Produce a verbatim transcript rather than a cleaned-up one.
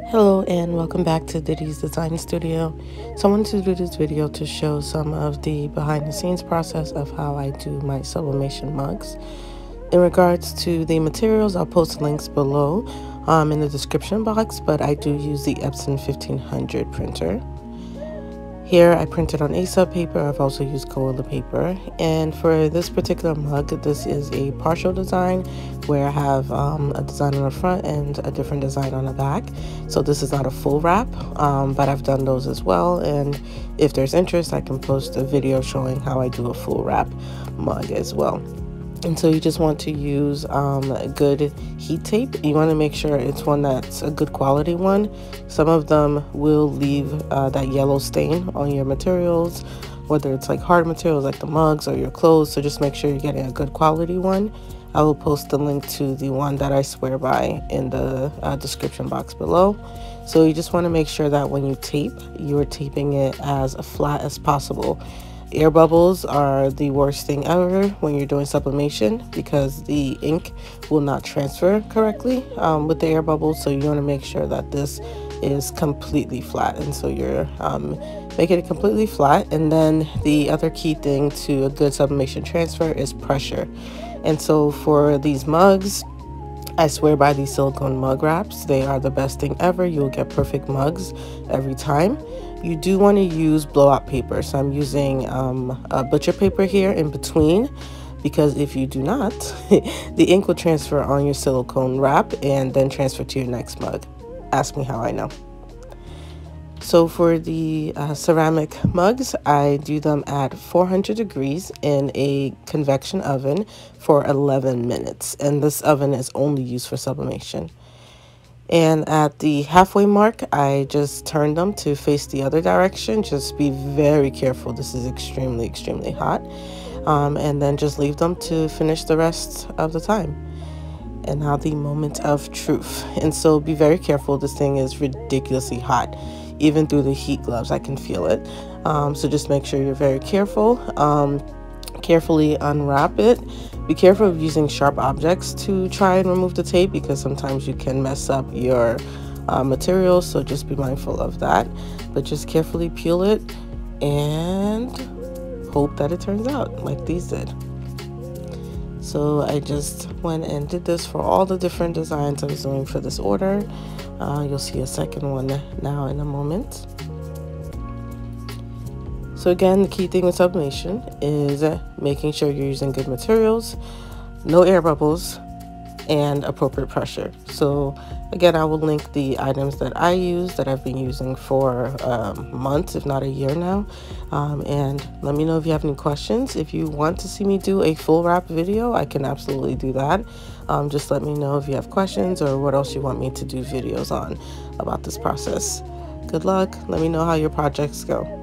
Hello and welcome back to Diddy's Design Studio. So I wanted to do this video to show some of the behind the scenes process of how I do my sublimation mugs. In regards to the materials, I'll post links below um, in the description box, but I do use the Epson fifteen hundred printer. Here I printed on A S A B paper. I've also used Koala paper. And for this particular mug, this is a partial design where I have um, a design on the front and a different design on the back. So this is not a full wrap, um, but I've done those as well. And if there's interest, I can post a video showing how I do a full wrap mug as well. And so you just want to use um, a good heat tape. You want to make sure it's one that's a good quality one. Some of them will leave uh, that yellow stain on your materials, whether it's like hard materials like the mugs or your clothes. So just make sure you're getting a good quality one. I will post the link to the one that I swear by in the uh, description box below. So you just want to make sure that when you tape, you're taping it as flat as possible. Air bubbles are the worst thing ever when you're doing sublimation because the ink will not transfer correctly um, with the air bubbles. So you want to make sure that this is completely flat, and so you're um, making it completely flat. And then the other key thing to a good sublimation transfer is pressure. And so for these mugs, I swear by these silicone mug wraps. They are the best thing ever. You'll get perfect mugs every time. You do want to use blowout paper. So I'm using um, a butcher paper here in between, because if you do not, the ink will transfer on your silicone wrap and then transfer to your next mug. Ask me how I know. So for the uh, ceramic mugs, I do them at four hundred degrees in a convection oven for eleven minutes. And this oven is only used for sublimation. And at the halfway mark, I just turn them to face the other direction. Just be very careful. This is extremely, extremely hot. Um, and then just leave them to finish the rest of the time. And now the moment of truth. And so be very careful. This thing is ridiculously hot. Even through the heat gloves, I can feel it. Um, so just make sure you're very careful. Um, carefully unwrap it. Be careful of using sharp objects to try and remove the tape, because sometimes you can mess up your uh, materials. So just be mindful of that. But just carefully peel it and hope that it turns out like these did. So I just went and did this for all the different designs I was doing for this order. Uh, you'll see a second one now in a moment. So again, the key thing with sublimation is making sure you're using good materials, no air bubbles, and appropriate pressure. So again, I will link the items that I use that I've been using for um, months, if not a year now. Um, and let me know if you have any questions. If you want to see me do a full wrap video, I can absolutely do that. Um, just let me know if you have questions or what else you want me to do videos on about this process. Good luck. Let me know how your projects go.